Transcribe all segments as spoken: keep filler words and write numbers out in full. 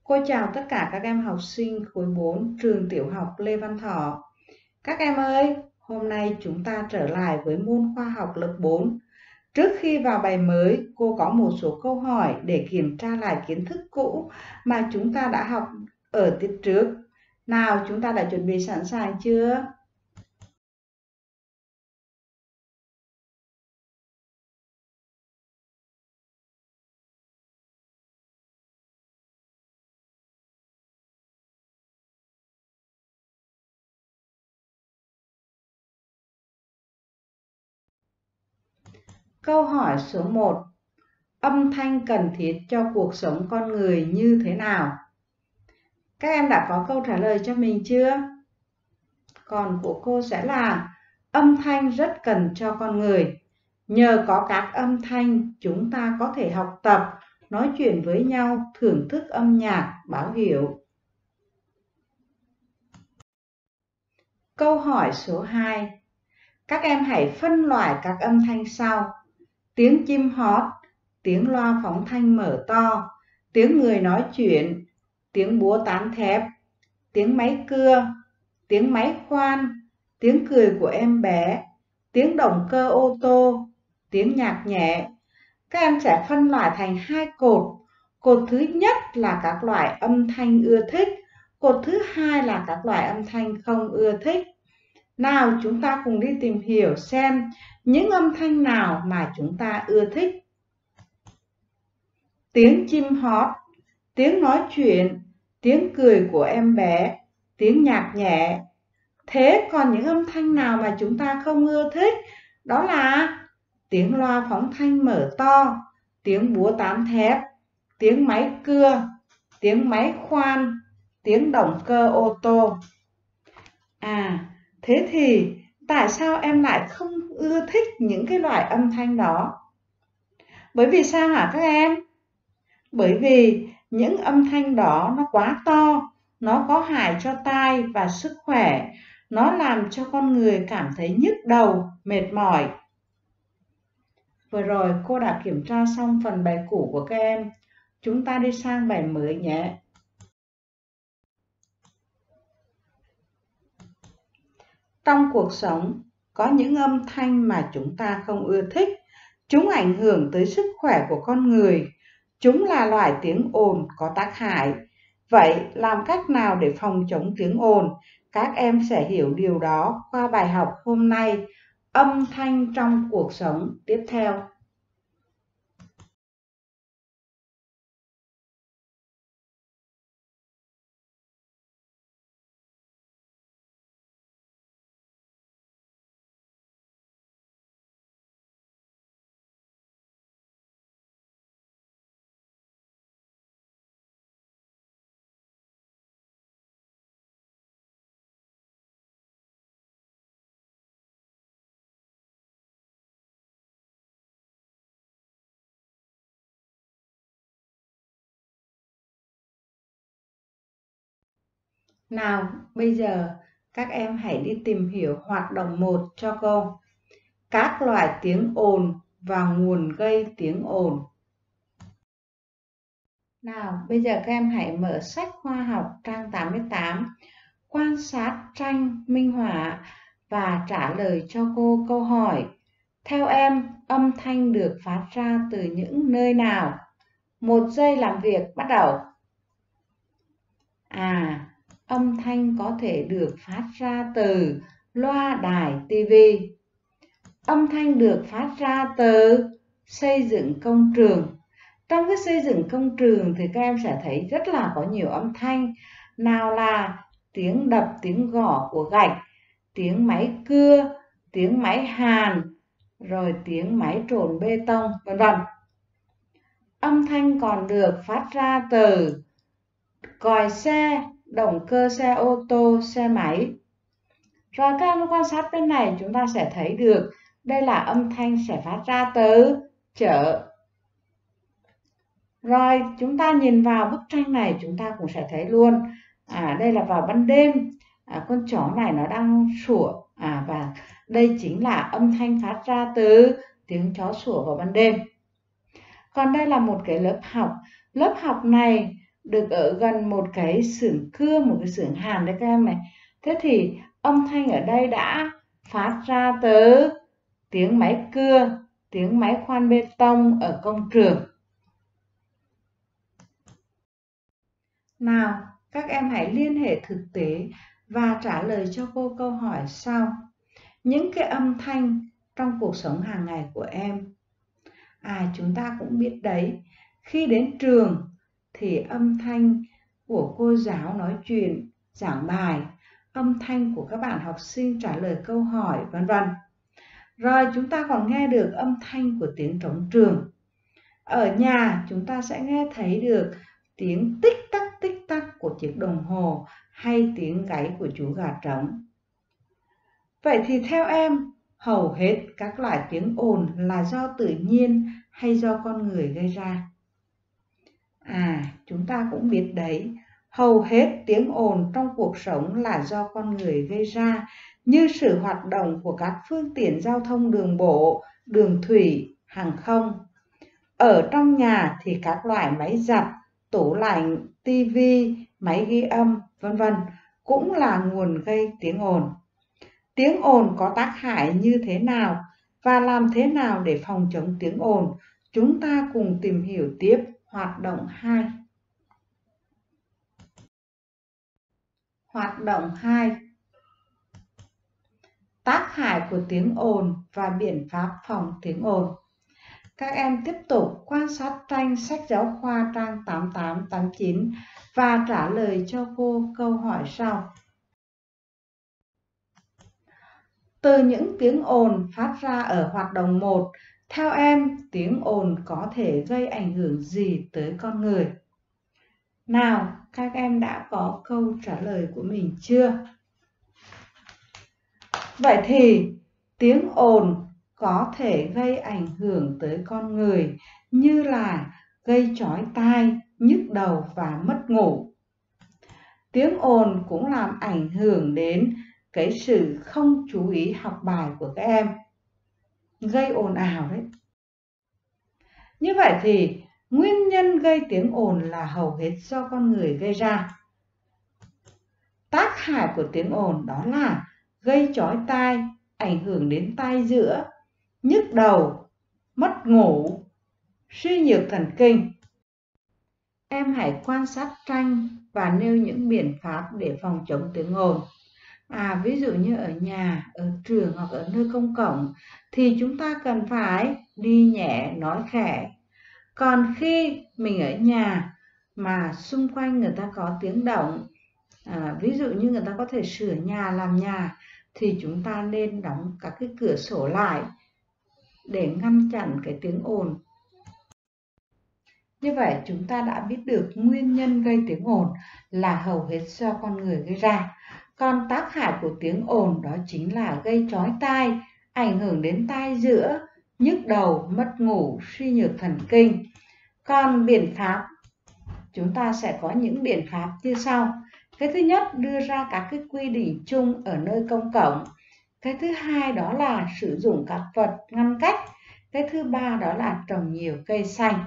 Cô chào tất cả các em học sinh khối bốn trường tiểu học Lê Văn Thọ. Các em ơi, hôm nay chúng ta trở lại với môn khoa học lớp bốn. Trước khi vào bài mới, cô có một số câu hỏi để kiểm tra lại kiến thức cũ mà chúng ta đã học ở tiết trước. Nào, chúng ta đã chuẩn bị sẵn sàng chưa? Câu hỏi số một. Âm thanh cần thiết cho cuộc sống con người như thế nào? Các em đã có câu trả lời cho mình chưa? Còn của cô sẽ là âm thanh rất cần cho con người. Nhờ có các âm thanh, chúng ta có thể học tập, nói chuyện với nhau, thưởng thức âm nhạc, báo hiệu. Câu hỏi số hai. Các em hãy phân loại các âm thanh sau: tiếng chim hót, tiếng loa phóng thanh mở to, tiếng người nói chuyện, tiếng búa tán thép, tiếng máy cưa, tiếng máy khoan, tiếng cười của em bé, tiếng động cơ ô tô, tiếng nhạc nhẹ. Các em sẽ phân loại thành hai cột. Cột thứ nhất là các loại âm thanh ưa thích, cột thứ hai là các loại âm thanh không ưa thích. Nào, chúng ta cùng đi tìm hiểu xem những âm thanh nào mà chúng ta ưa thích. Tiếng chim hót, tiếng nói chuyện, tiếng cười của em bé, tiếng nhạc nhẹ. Thế còn những âm thanh nào mà chúng ta không ưa thích? Đó là tiếng loa phóng thanh mở to, tiếng búa tán thép, tiếng máy cưa, tiếng máy khoan, tiếng động cơ ô tô. À, thế thì tại sao em lại không ưa thích những cái loại âm thanh đó? Bởi vì sao hả các em? Bởi vì những âm thanh đó nó quá to, nó có hại cho tai và sức khỏe, nó làm cho con người cảm thấy nhức đầu, mệt mỏi. Vừa rồi cô đã kiểm tra xong phần bài cũ của các em. Chúng ta đi sang bài mới nhé. Trong cuộc sống, có những âm thanh mà chúng ta không ưa thích. Chúng ảnh hưởng tới sức khỏe của con người. Chúng là loại tiếng ồn có tác hại. Vậy làm cách nào để phòng chống tiếng ồn? Các em sẽ hiểu điều đó qua bài học hôm nay, âm thanh trong cuộc sống tiếp theo. Nào, bây giờ các em hãy đi tìm hiểu hoạt động một cho cô. Các loại tiếng ồn và nguồn gây tiếng ồn. Nào, bây giờ các em hãy mở sách khoa học trang tám mươi tám, quan sát tranh minh họa và trả lời cho cô câu hỏi. Theo em, âm thanh được phát ra từ những nơi nào? Một giây làm việc, bắt đầu. À, âm thanh có thể được phát ra từ loa đài tivi. Âm thanh được phát ra từ xây dựng công trường. Trong cái xây dựng công trường thì các em sẽ thấy rất là có nhiều âm thanh. Nào là tiếng đập, tiếng gõ của gạch, tiếng máy cưa, tiếng máy hàn, rồi tiếng máy trộn bê tông, vân vân. Âm thanh còn được phát ra từ còi xe, động cơ xe ô tô, xe máy. Rồi các em quan sát bên này chúng ta sẽ thấy được đây là âm thanh sẽ phát ra từ chợ. Rồi chúng ta nhìn vào bức tranh này chúng ta cũng sẽ thấy luôn. À, đây là vào ban đêm, à, con chó này nó đang sủa. À, và đây chính là âm thanh phát ra từ tiếng chó sủa vào ban đêm. Còn đây là một cái lớp học. Lớp học này được ở gần một cái xưởng cưa, một cái xưởng hàn đấy các em này. Thế thì âm thanh ở đây đã phát ra từ tiếng máy cưa, tiếng máy khoan bê tông ở công trường. Nào, các em hãy liên hệ thực tế và trả lời cho cô câu hỏi sau. Những cái âm thanh trong cuộc sống hàng ngày của em. À, chúng ta cũng biết đấy, khi đến trường thì âm thanh của cô giáo nói chuyện, giảng bài, âm thanh của các bạn học sinh trả lời câu hỏi, vân vân. Rồi chúng ta còn nghe được âm thanh của tiếng trống trường. Ở nhà chúng ta sẽ nghe thấy được tiếng tích tắc tích tắc của chiếc đồng hồ hay tiếng gáy của chú gà trống. Vậy thì theo em, hầu hết các loại tiếng ồn là do tự nhiên hay do con người gây ra? À, chúng ta cũng biết đấy, hầu hết tiếng ồn trong cuộc sống là do con người gây ra, như sự hoạt động của các phương tiện giao thông đường bộ, đường thủy, hàng không. Ở trong nhà thì các loại máy giặt, tủ lạnh, tivi, máy ghi âm, vân vân cũng là nguồn gây tiếng ồn. Tiếng ồn có tác hại như thế nào và làm thế nào để phòng chống tiếng ồn? Chúng ta cùng tìm hiểu tiếp hoạt động hai. Hoạt động hai. Tác hại của tiếng ồn và biện pháp phòng tiếng ồn. Các em tiếp tục quan sát tranh sách giáo khoa trang tám mươi tám tám mươi chín và trả lời cho cô câu hỏi sau. Từ những tiếng ồn phát ra ở hoạt động một, theo em, tiếng ồn có thể gây ảnh hưởng gì tới con người? Nào, các em đã có câu trả lời của mình chưa? Vậy thì tiếng ồn có thể gây ảnh hưởng tới con người như là gây chói tai, nhức đầu và mất ngủ. Tiếng ồn cũng làm ảnh hưởng đến cái sự không chú ý học bài của các em, gây ồn ào đấy. Như vậy thì nguyên nhân gây tiếng ồn là hầu hết do con người gây ra. Tác hại của tiếng ồn đó là gây chói tai, ảnh hưởng đến tai giữa, nhức đầu, mất ngủ, suy nhược thần kinh. Em hãy quan sát tranh và nêu những biện pháp để phòng chống tiếng ồn. À, ví dụ như ở nhà, ở trường hoặc ở nơi công cộng thì chúng ta cần phải đi nhẹ, nói khẽ. Còn khi mình ở nhà mà xung quanh người ta có tiếng động, à, ví dụ như người ta có thể sửa nhà, làm nhà, thì chúng ta nên đóng các cái cửa sổ lại để ngăn chặn cái tiếng ồn. Như vậy chúng ta đã biết được nguyên nhân gây tiếng ồn là hầu hết do con người gây ra. Còn tác hại của tiếng ồn đó chính là gây chói tai, ảnh hưởng đến tai giữa, nhức đầu, mất ngủ, suy nhược thần kinh. Còn biện pháp, chúng ta sẽ có những biện pháp như sau. Cái thứ nhất, đưa ra các cái quy định chung ở nơi công cộng. Cái thứ hai đó là sử dụng các vật ngăn cách. Cái thứ ba đó là trồng nhiều cây xanh.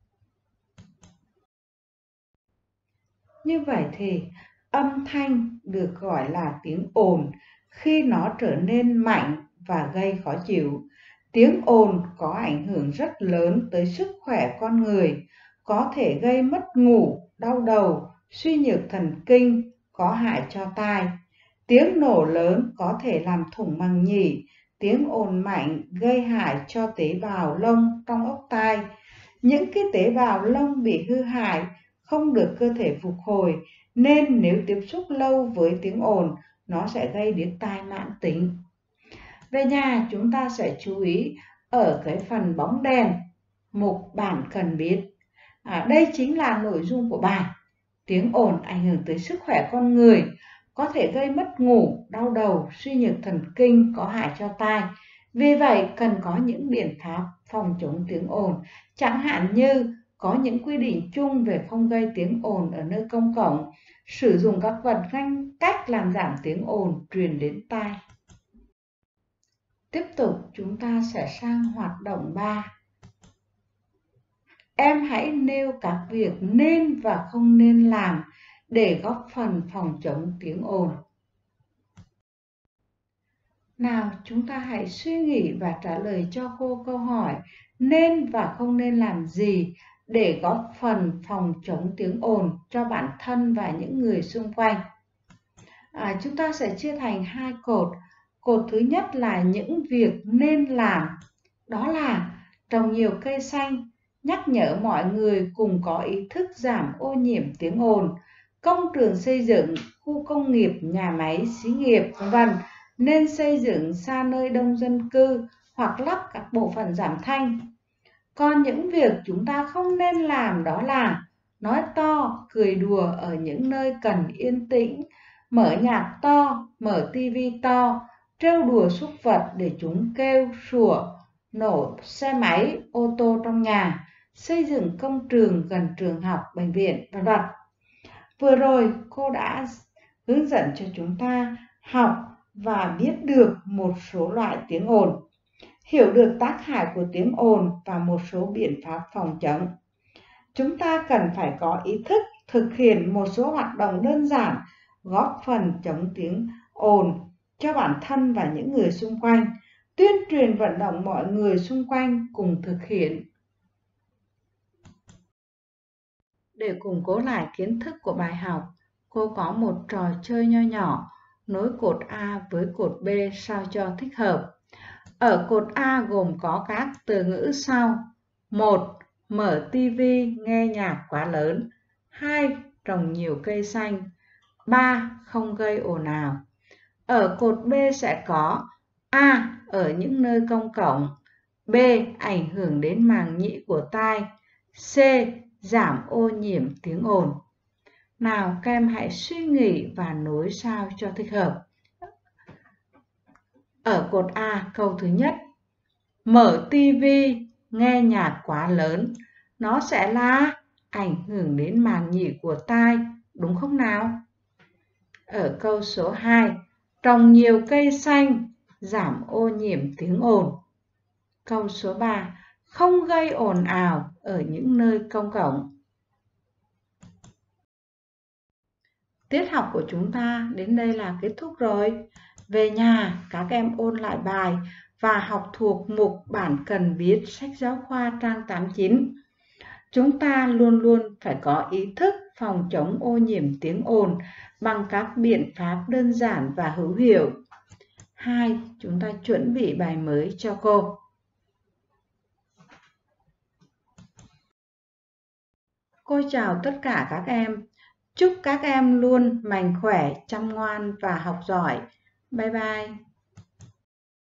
Như vậy thì âm thanh được gọi là tiếng ồn khi nó trở nên mạnh và gây khó chịu. Tiếng ồn có ảnh hưởng rất lớn tới sức khỏe con người, có thể gây mất ngủ, đau đầu, suy nhược thần kinh, có hại cho tai. Tiếng nổ lớn có thể làm thủng màng nhĩ, tiếng ồn mạnh gây hại cho tế bào lông trong ốc tai. Những cái tế bào lông bị hư hại không được cơ thể phục hồi, nên nếu tiếp xúc lâu với tiếng ồn, nó sẽ gây đến tai mãn tính. Về nhà chúng ta sẽ chú ý ở cái phần bóng đèn, mục bạn cần biết. À, đây chính là nội dung của bài. Tiếng ồn ảnh hưởng tới sức khỏe con người, có thể gây mất ngủ, đau đầu, suy nhược thần kinh, có hại cho tai. Vì vậy cần có những biện pháp phòng chống tiếng ồn, chẳng hạn như có những quy định chung về không gây tiếng ồn ở nơi công cộng, sử dụng các vật ngăn cách làm giảm tiếng ồn truyền đến tai. Tiếp tục chúng ta sẽ sang hoạt động ba. em hãy nêu các việc nên và không nên làm để góp phần phòng chống tiếng ồn. Nào, chúng ta hãy suy nghĩ và trả lời cho cô câu hỏi nên và không nên làm gì để góp phần phòng chống tiếng ồn cho bản thân và những người xung quanh. À, chúng ta sẽ chia thành hai cột. Cột thứ nhất là những việc nên làm, đó là trồng nhiều cây xanh, nhắc nhở mọi người cùng có ý thức giảm ô nhiễm tiếng ồn, công trường xây dựng, khu công nghiệp, nhà máy, xí nghiệp, vân vân nên xây dựng xa nơi đông dân cư hoặc lắp các bộ phận giảm thanh. Còn những việc chúng ta không nên làm đó là nói to, cười đùa ở những nơi cần yên tĩnh, mở nhạc to, mở tivi to, trêu đùa súc vật để chúng kêu sủa, nổ xe máy, ô tô trong nhà, xây dựng công trường gần trường học, bệnh viện, vân vân. Vừa rồi cô đã hướng dẫn cho chúng ta học và biết được một số loại tiếng ồn, hiểu được tác hại của tiếng ồn và một số biện pháp phòng chống. Chúng ta cần phải có ý thức thực hiện một số hoạt động đơn giản góp phần chống tiếng ồn cho bản thân và những người xung quanh, tuyên truyền vận động mọi người xung quanh cùng thực hiện. Để củng cố lại kiến thức của bài học, cô có một trò chơi nho nhỏ nối cột A với cột B sao cho thích hợp. Ở cột A gồm có các từ ngữ sau: một. Mở tivi nghe nhạc quá lớn. hai. Trồng nhiều cây xanh. ba. Không gây ồn ào. Ở cột B sẽ có: A. Ở những nơi công cộng. B. Ảnh hưởng đến màng nhĩ của tai. C. Giảm ô nhiễm tiếng ồn. Nào, các em hãy suy nghĩ và nối sao cho thích hợp. Ở cột A, câu thứ nhất: mở tivi nghe nhạc quá lớn, nó sẽ là ảnh hưởng đến màng nhĩ của tai, đúng không nào? Ở câu số hai: trồng nhiều cây xanh, giảm ô nhiễm tiếng ồn. Câu số ba: không gây ồn ào ở những nơi công cộng. Tiết học của chúng ta đến đây là kết thúc rồi. Về nhà, các em ôn lại bài và học thuộc mục Bạn cần biết sách giáo khoa trang tám mươi chín. Chúng ta luôn luôn phải có ý thức phòng chống ô nhiễm tiếng ồn bằng các biện pháp đơn giản và hữu hiệu. Hai, chúng ta chuẩn bị bài mới cho cô. Cô chào tất cả các em. Chúc các em luôn mạnh khỏe, chăm ngoan và học giỏi. Bye bye.